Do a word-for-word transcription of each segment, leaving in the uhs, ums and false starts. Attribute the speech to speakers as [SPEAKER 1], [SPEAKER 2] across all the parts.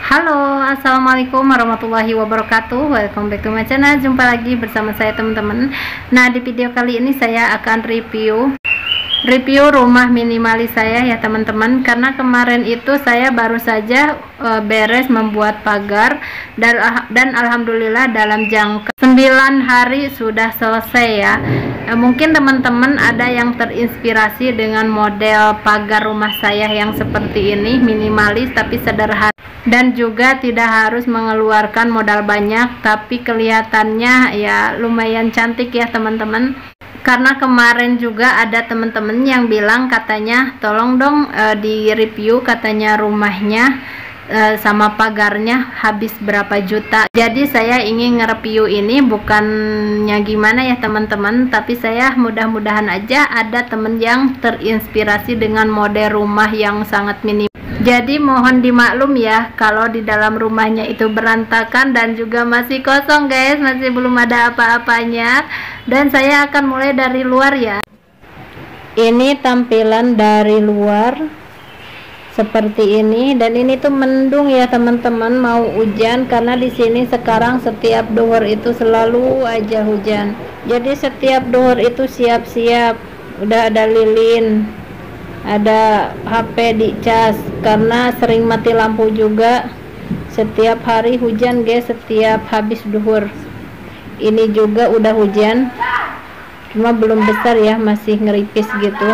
[SPEAKER 1] Halo, assalamualaikum warahmatullahi wabarakatuh. Welcome back to my channel. Jumpa lagi bersama saya teman-teman. Nah, di video kali ini saya akan review review rumah minimalis saya ya teman-teman. Karena kemarin itu saya baru saja uh, beres membuat pagar dan dan alhamdulillah dalam jangka sembilan hari sudah selesai ya. Uh, mungkin teman-teman ada yang terinspirasi dengan model pagar rumah saya yang seperti ini, minimalis tapi sederhana. Dan juga tidak harus mengeluarkan modal banyak, tapi kelihatannya ya lumayan cantik ya teman-teman. Karena kemarin juga ada teman-teman yang bilang katanya tolong dong e, di review katanya rumahnya e, sama pagarnya habis berapa juta. Jadi saya ingin nge-review ini bukannya gimana ya teman-teman, tapi saya mudah-mudahan aja ada temen yang terinspirasi dengan model rumah yang sangat minim. Jadi mohon dimaklum ya kalau di dalam rumahnya itu berantakan dan juga masih kosong guys, masih belum ada apa-apanya. Dan saya akan mulai dari luar ya. Ini tampilan dari luar seperti ini, dan ini tuh mendung ya teman-teman, mau hujan karena di sini sekarang setiap duhur itu selalu aja hujan. Jadi setiap duhur itu siap-siap udah ada lilin, ada H P dicas karena sering mati lampu juga. Setiap hari hujan guys, setiap habis duhur. Ini juga udah hujan, cuma belum besar ya, masih ngeripis gitu.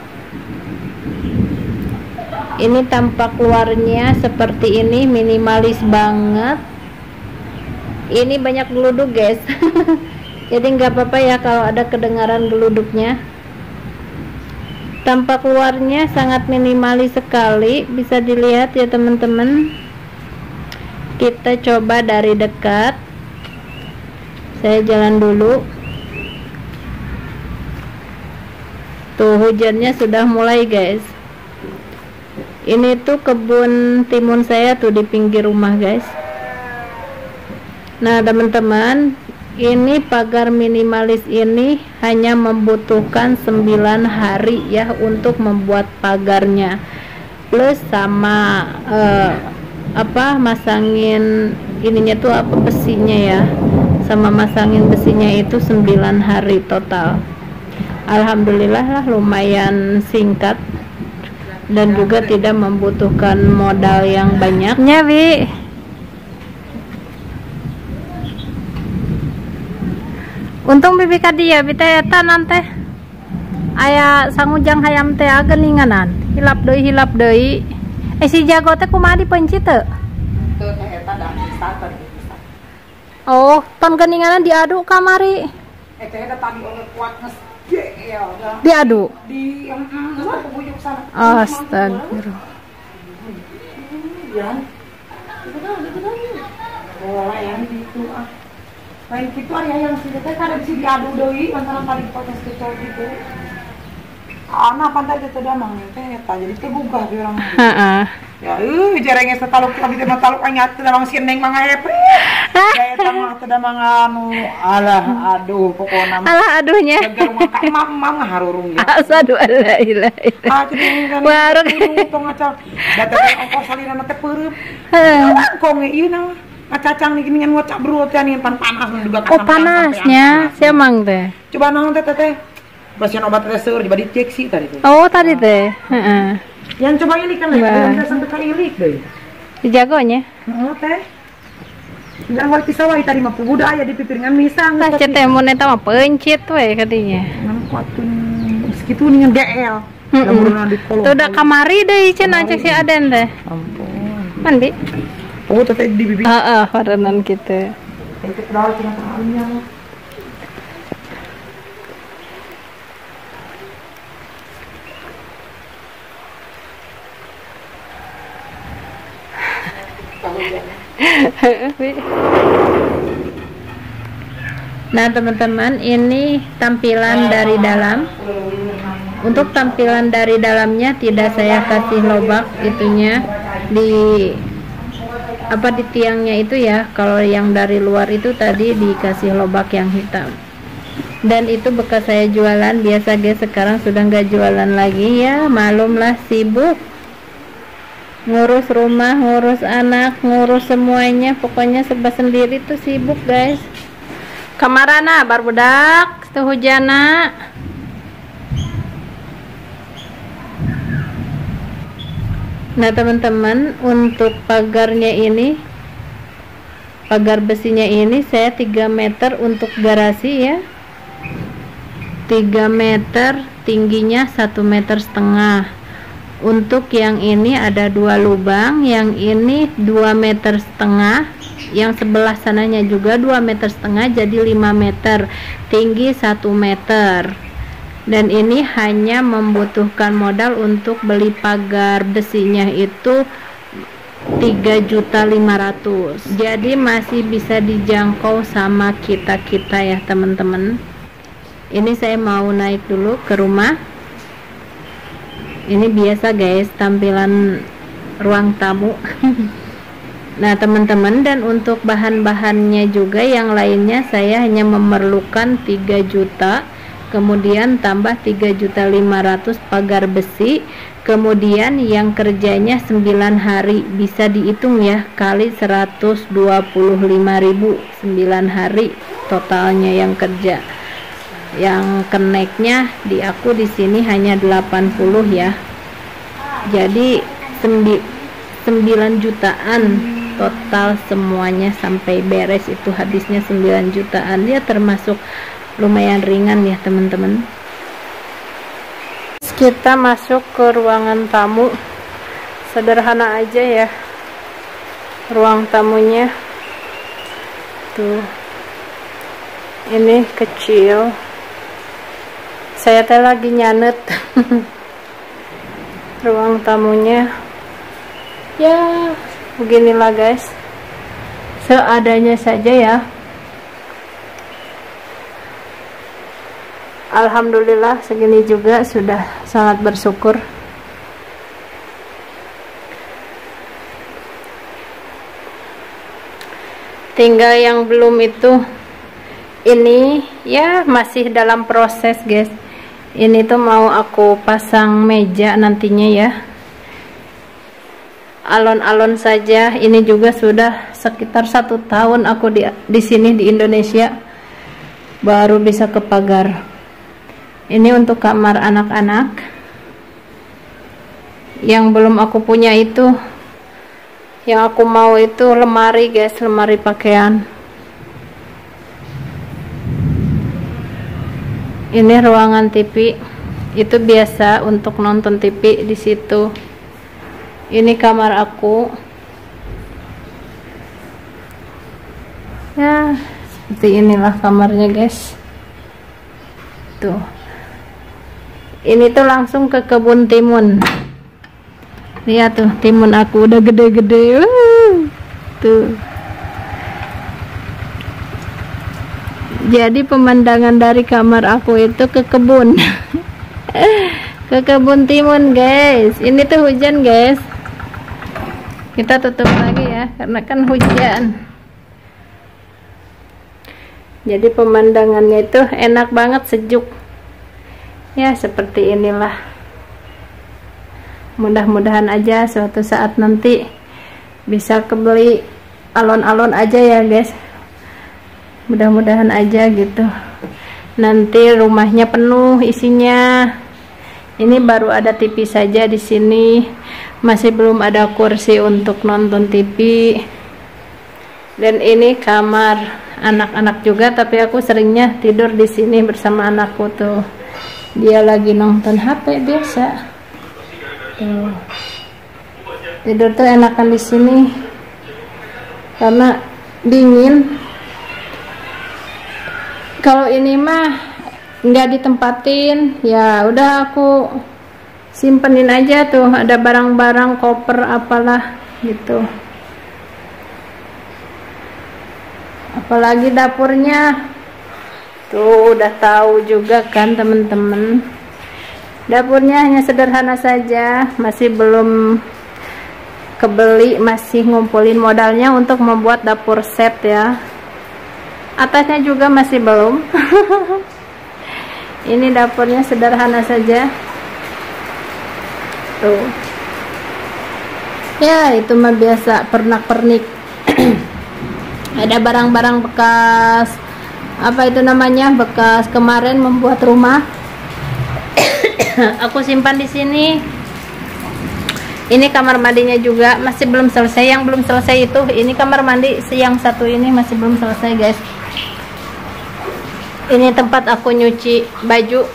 [SPEAKER 1] Ini tampak luarnya seperti ini, minimalis banget. Ini banyak geluduk guys. Jadi nggak apa-apa ya kalau ada kedengaran geluduknya. Tampak luarnya sangat minimalis sekali, bisa dilihat ya teman-teman. Kita coba dari dekat. Saya jalan dulu. Tuh hujannya sudah mulai guys. Ini tuh kebun timun saya tuh di pinggir rumah guys. Nah teman-teman, ini pagar minimalis ini hanya membutuhkan sembilan hari ya untuk membuat pagarnya, plus sama uh, apa masangin ininya tuh apa besinya ya, sama masangin besinya itu sembilan hari total. Alhamdulillah lah lumayan singkat dan juga tidak membutuhkan modal yang banyak ya Bi. Untung bibi kadi ya bita eta nanti aya sangujang hayam teh geninganan hilap deui hilap deui. Eh si jago teh kumaha dipeunci teu? Teu teh eta da bisa teh. Oh, ton geninganan diadu kamari. Eta eta tadi oleh kuat nges ya udah. Diadu. Di heeh geus bujuk sana. Astagfirullah. Ya. Oh, yang itu ah. Lain gitu aya yang sih teh kada bisa diadu deui antara tadi potes kecil gitu. Ana pantai teh teh damang teh eta jadi teh gugah di urang. Heeh. Ya euy jarenge sataluk abi teh taluk anyat teh damang sineng mangga hepri. Ya eta mah teh damang anu alah aduh pokona mah. Alah aduhnya. Jaga rumah ka mam ngaharurung ya. Asadu alla ilaha illallah. Ah kitu kan. Warung tong ngacak. Da teh ongkos salina teh peureup. Heeh. Kong ieu na. Cacang nih gini ngocak bro teh nih pan panas juga. Oh panasnya siamang teh. Coba naon teh teh. Pasien obat teh seur coba dicek sih tadi teh. Oh tadi teh. Heeh. Yang coba ini kan ya, bisa sampai kali ilik deh. Dijagonya. Heeh teh. Enggak wali pisawai tadi mah puguda aya di pipiringan misang. Tah teh mun eta mah peuncit we kadinya. Ngangkotun segitu nih G L. Heeh. Tuh udah kamari deui cenah cek si Aden teh. Ampun. Mandi. Oh, tete di bibi. Heeh, waranan kita. Itu padahal cuma tahunya. Nah, teman-teman, ini tampilan dari dalam. Untuk tampilan dari dalamnya tidak saya kasih lobak itunya di apa di tiangnya itu ya. Kalau yang dari luar itu tadi dikasih lobak yang hitam, dan itu bekas saya jualan. Biasa guys, sekarang sudah nggak jualan lagi ya, malumlah sibuk. ngurus rumah, ngurus anak, ngurus semuanya, pokoknya serba sendiri tuh sibuk guys. Kamarana bar budak teu hujana. Nah teman-teman, untuk pagarnya ini, pagar besinya ini saya tiga meter untuk garasi ya, tiga meter, tingginya satu meter setengah. Untuk yang ini ada dua lubang, yang ini dua meter setengah, yang sebelah sananya juga dua meter setengah, jadi lima meter, tinggi satu meter. Dan ini hanya membutuhkan modal untuk beli pagar besinya itu tiga juta lima ratus ribu. Jadi masih bisa dijangkau sama kita-kita ya teman-teman. Ini saya mau naik dulu ke rumah. Ini biasa guys tampilan ruang tamu. Nah teman-teman, dan untuk bahan-bahannya juga yang lainnya saya hanya memerlukan tiga juta, kemudian tambah tiga juta lima ratus ribu pagar besi, kemudian yang kerjanya sembilan hari, bisa dihitung ya, kali seratus dua puluh lima ribu, sembilan hari totalnya yang kerja. Yang keneknya di aku di sini hanya delapan puluh ya, jadi sembilan jutaan total semuanya sampai beres itu habisnya sembilan jutaan. Dia termasuk lumayan ringan ya teman-teman. Kita masuk ke ruangan tamu, sederhana aja ya ruang tamunya tuh. Ini kecil, saya teh lagi nyanet. Ruang tamunya ya beginilah guys, seadanya saja ya. Alhamdulillah segini juga sudah sangat bersyukur. Tinggal yang belum itu, ini ya masih dalam proses guys. Ini tuh mau aku pasang meja nantinya ya, alon-alon saja. Ini juga sudah sekitar satu tahun aku di di sini di Indonesia baru bisa ke pagar. Ini untuk kamar anak-anak. Yang belum aku punya itu, yang aku mau itu lemari guys, lemari pakaian. Ini ruangan T V, itu biasa untuk nonton T V di situ. Ini kamar aku. Ya, seperti inilah kamarnya guys. Tuh. Ini tuh langsung ke kebun timun. Lihat tuh, timun aku udah gede-gede. Uh, tuh. Jadi pemandangan dari kamar aku itu ke kebun. Ke kebun timun guys. Ini tuh hujan guys. Kita tutup lagi ya, karena kan hujan. Jadi pemandangannya itu enak banget, sejuk. Ya seperti inilah. Mudah-mudahan aja suatu saat nanti bisa kebeli alon-alon aja ya guys. Mudah-mudahan aja gitu. Nanti rumahnya penuh isinya. Ini baru ada T V saja di sini. Masih belum ada kursi untuk nonton T V. Dan ini kamar anak-anak juga, tapi aku seringnya tidur di sini bersama anakku tuh. Dia lagi nonton H P biasa. Tuh. Tidur tuh enakan di sini karena dingin. Kalau ini mah nggak ditempatin, ya udah aku simpenin aja tuh. Ada barang-barang, koper apalah gitu. Apalagi dapurnya. Tuh udah tahu juga kan temen-temen. Dapurnya hanya sederhana saja, masih belum kebeli, masih ngumpulin modalnya untuk membuat dapur set ya. Atasnya juga masih belum. Ini dapurnya sederhana saja. Tuh. ya itu mah biasa pernak-pernik. Ada barang-barang bekas apa itu namanya, bekas kemarin membuat rumah. Aku simpan di sini. Ini kamar mandinya juga masih belum selesai. Yang belum selesai itu ini kamar mandi, yang satu ini masih belum selesai guys. Ini tempat aku nyuci baju.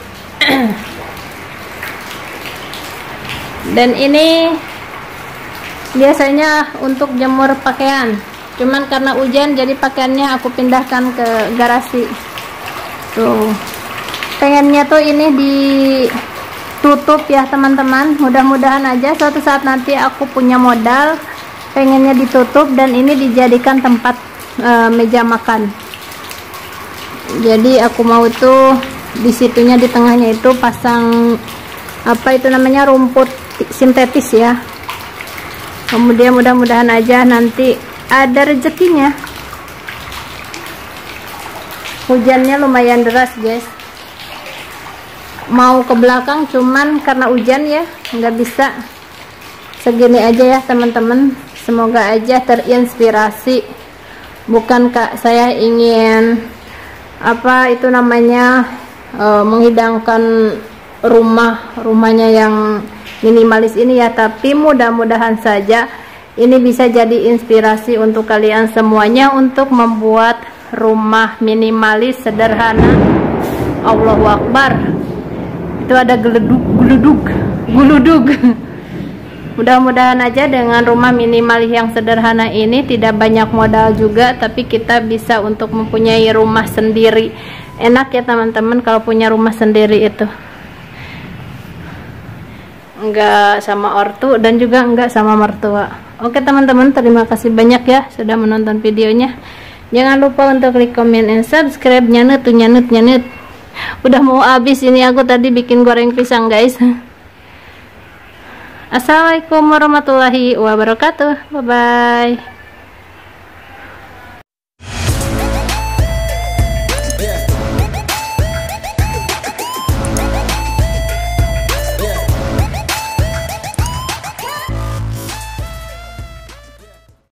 [SPEAKER 1] Dan ini biasanya untuk jemur pakaian, cuman karena hujan jadi pakaiannya aku pindahkan ke garasi. Tuh, pengennya tuh ini ditutup ya teman-teman. Mudah-mudahan aja suatu saat nanti aku punya modal, pengennya ditutup dan ini dijadikan tempat e, meja makan. Jadi aku mau itu di situnya, di tengahnya itu pasang apa itu namanya, rumput sintetis ya. Kemudian mudah-mudahan aja nanti ada rezekinya. Hujannya lumayan deras guys, mau ke belakang cuman karena hujan ya nggak bisa. Segini aja ya teman-teman, semoga aja terinspirasi. Bukan kak saya ingin apa itu namanya e, menghidangkan rumah rumahnya yang minimalis ini ya, tapi mudah-mudahan saja ini bisa jadi inspirasi untuk kalian semuanya untuk membuat rumah minimalis sederhana. Allahu Akbar, itu ada geleduk geluduk guludug. Mudah-mudahan aja dengan rumah minimalis yang sederhana ini, tidak banyak modal juga, tapi kita bisa untuk mempunyai rumah sendiri. Enak ya teman-teman kalau punya rumah sendiri itu, enggak sama ortu dan juga enggak sama mertua. Oke teman-teman, terima kasih banyak ya sudah menonton videonya. Jangan lupa untuk klik komen and subscribe. Nyanut tuh nyanut nyanut. Udah mau habis ini aku tadi bikin goreng pisang guys. Assalamualaikum warahmatullahi wabarakatuh. Bye bye.